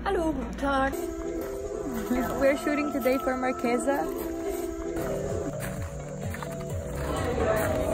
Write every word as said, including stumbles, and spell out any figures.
Hallo, guten Tag. We're shooting today for Marquesa.